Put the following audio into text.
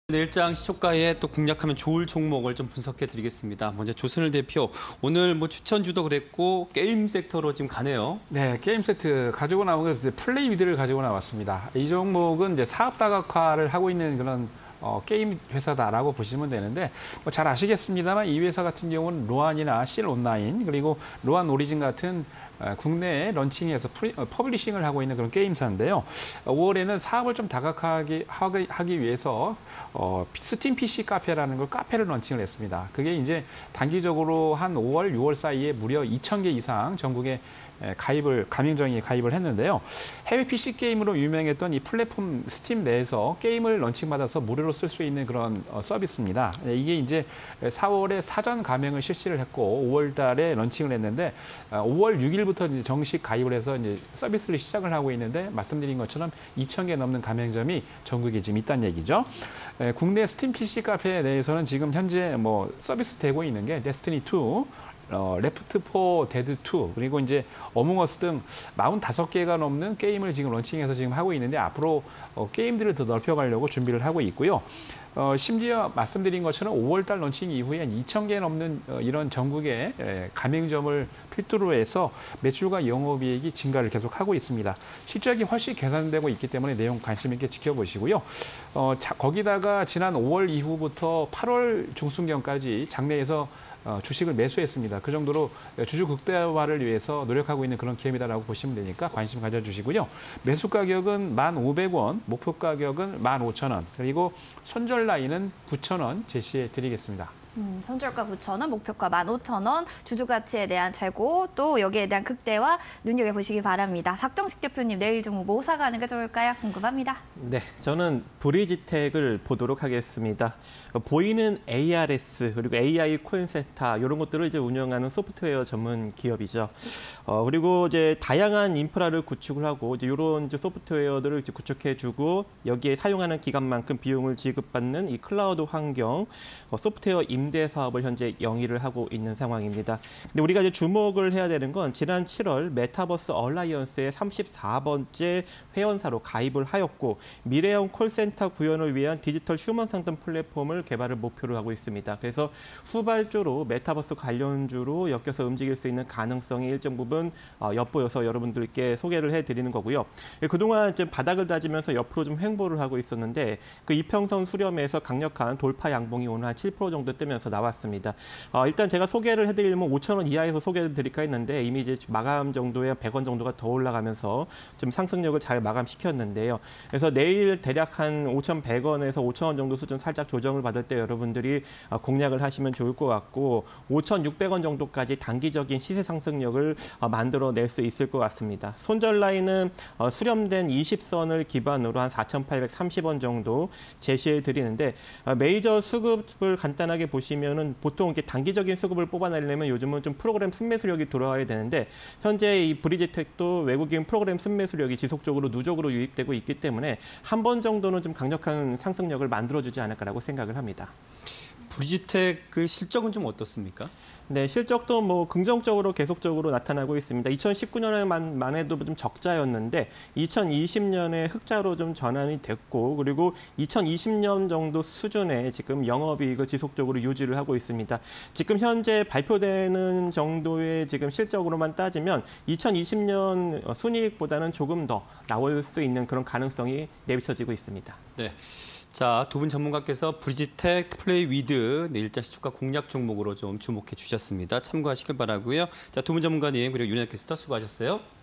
내일장 시초가에 또 공략하면 좋을 종목을 좀 분석해 드리겠습니다. 먼저 조선일 대표, 오늘 뭐 추천주도 그랬고 게임 섹터로 지금 가네요. 네, 게임 세트 가지고 나온 게 플레이 위드를 가지고 나왔습니다. 이 종목은 이제 사업 다각화를 하고 있는 그런 게임 회사다라고 보시면 되는데 뭐 잘 아시겠습니다만 이 회사 같은 경우는 로안이나 실 온라인 그리고 로안 오리진 같은 국내에 런칭해서 퍼블리싱을 하고 있는 그런 게임사인데요. 5월에는 사업을 좀 다각화하기 하기 위해서 스팀 PC 카페라는 걸 카페를 런칭을 했습니다. 그게 이제 단기적으로 한 5월, 6월 사이에 무려 2,000개 이상 전국에 가맹점이 가입을 했는데요. 해외 PC 게임으로 유명했던 이 플랫폼 스팀 내에서 게임을 런칭받아서 무료로 쓸 수 있는 그런 서비스입니다. 이게 이제 4월에 사전 가맹을 실시를 했고 5월 달에 런칭을 했는데 5월 6일부터 이제 정식 가입을 해서 이제 서비스를 시작을 하고 있는데 말씀드린 것처럼 2,000개 넘는 가맹점이 전국에 지금 있다는 얘기죠. 국내 스팀 PC 카페에 대해서는 지금 현재 뭐 서비스 되고 있는 게 데스티니 2, 레프트 4 데드 2 그리고 이제 어몽어스 등 45개가 넘는 게임을 지금 런칭해서 지금 하고 있는데 앞으로 게임들을 더 넓혀가려고 준비를 하고 있고요. 심지어 말씀드린 것처럼 5월 달 런칭 이후에 2,000개 넘는 이런 전국의 가맹점을 필두로 해서 매출과 영업이익이 증가를 계속하고 있습니다. 실적이 훨씬 개선되고 있기 때문에 내용 관심 있게 지켜보시고요. 거기다가 지난 5월 이후부터 8월 중순경까지 장내에서 주식을 매수했습니다. 그 정도로 주주 극대화를 위해서 노력하고 있는 그런 기업이다라고 보시면 되니까 관심 가져주시고요. 매수 가격은 1,500원, 목표 가격은 15,000원, 그리고 손절 라인은 9,000원 제시해 드리겠습니다. 손절가 9,000원, 목표가 15,000원, 주주 가치에 대한 재고, 또 여기에 대한 극대화 눈여겨보시기 바랍니다. 박정식 대표님, 내일 종목 뭐 사가는 게 좋을까요? 궁금합니다. 네, 저는 브리지텍을 보도록 하겠습니다. 보이는 ARS 그리고 AI 코인세타 이런 것들을 이제 운영하는 소프트웨어 전문 기업이죠. 그리고 이제 다양한 인프라를 구축을 하고 이제 이런 이제 소프트웨어들을 이제 구축해주고 여기에 사용하는 기간만큼 비용을 지급받는 이 클라우드 환경 소프트웨어 임대 사업을 현재 영위를 하고 있는 상황입니다. 근데 우리가 이제 주목을 해야 되는 건 지난 7월 메타버스 얼라이언스의 34번째 회원사로 가입을 하였고 미래형 콜센터 구현을 위한 디지털 휴먼 상담 플랫폼을 개발을 목표로 하고 있습니다. 그래서 후발주로 메타버스 관련주로 엮여서 움직일 수 있는 가능성이 일정 부분 엿보여서 여러분들께 소개를 해드리는 거고요. 그동안 좀 바닥을 다지면서 옆으로 좀 횡보를 하고 있었는데 그 이평선 수렴에서 강력한 돌파 양봉이 오늘 한 7% 정도 뜨면서 나왔습니다. 일단 제가 소개를 해드리려면 5,000원 이하에서 소개를 드릴까 했는데 이미 이제 마감 정도에 100원 정도가 더 올라가면서 좀 상승력을 잘 마감시켰는데요. 그래서 내일 대략 한 5,100원에서 5,000원 정도 수준 살짝 조정을 받을 때 여러분들이 공략을 하시면 좋을 것 같고 5,600원 정도까지 단기적인 시세 상승력을 만들어낼 수 있을 것 같습니다. 손절 라인은 수렴된 20선을 기반으로 한 4,830원 정도 제시해 드리는데 메이저 수급을 간단하게 보시면은 보통 이렇게 단기적인 수급을 뽑아내려면 요즘은 좀 프로그램 순매수력이 돌아와야 되는데 현재 이 브리지텍도 외국인 프로그램 순매수력이 지속적으로 누적으로 유입되고 있기 때문에 한 번 정도는 좀 강력한 상승력을 만들어주지 않을까라고 생각을 합니다. 브리지텍 그 실적은 좀 어떻습니까? 네, 실적도 뭐 긍정적으로 계속적으로 나타나고 있습니다. 2019년에만 해도 좀 적자였는데 2020년에 흑자로 좀 전환이 됐고 그리고 2020년 정도 수준의 지금 영업이익을 지속적으로 유지를 하고 있습니다. 지금 현재 발표되는 정도의 지금 실적으로만 따지면 2020년 순이익보다는 조금 더 나올 수 있는 그런 가능성이 내비쳐지고 있습니다. 네. 자, 두 분 전문가께서 브리지텍, 플레이 위드 내일장 시초가 공략 종목으로 좀 주목해 주셨습니다. 참고하시길 바라고요. 자, 두 분 전문가님 그리고 윤현 캐스터 수고하셨어요.